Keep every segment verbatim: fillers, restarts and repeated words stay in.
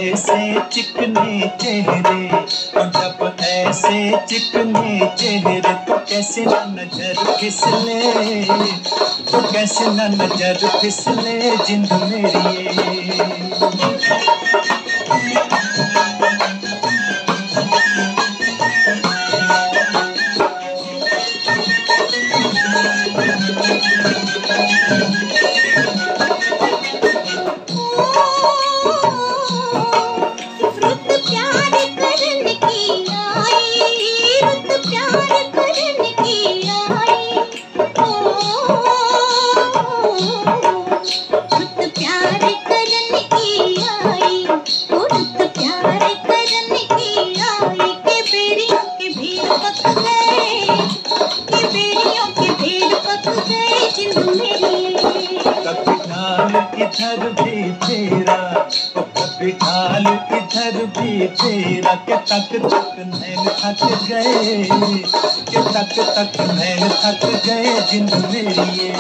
ऐसे चिकने चेहरे, और जब ऐसे चिकने चेहरे तो कैसे ना नजर फिसले, तो कैसे ना नजर फिसले जिंद मेरी। इधर भी फेरा, कभी ढाल इधर भी फेरा, के तक तक नैन थक गए, के तक तक नैन थक गए जिंद मेरी।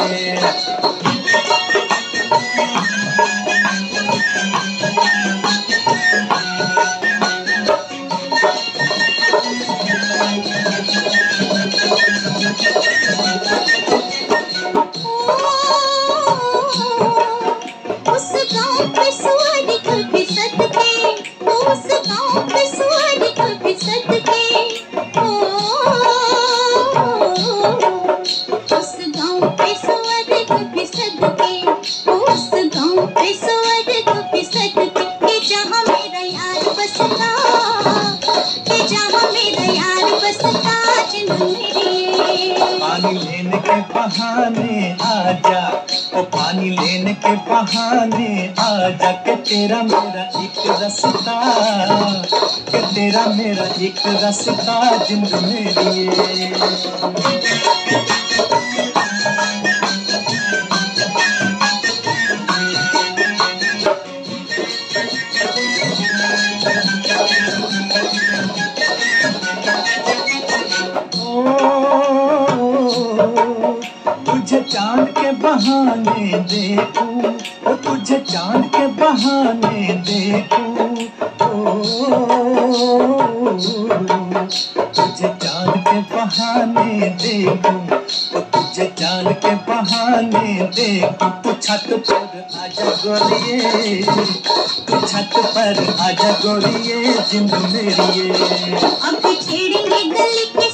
पानी लेने के बहाने आजा, ओ पानी लेने के बहाने आजा, के तेरा मेरा एक रास्ता, के तेरा मेरा एक रास्ता जिंद मेरी। तुझे चांद के बहाने देखूं, ओ तुझे चांद के बहाने देखूं, ओ तुझे चांद के बहाने देखूं, ओ तुझे चांद के बहाने देखूं। तू छत पर आजा गोरिये, तू छत पर आजा गोरिये जिंद मेरी। अब छेड़ेंगे गली के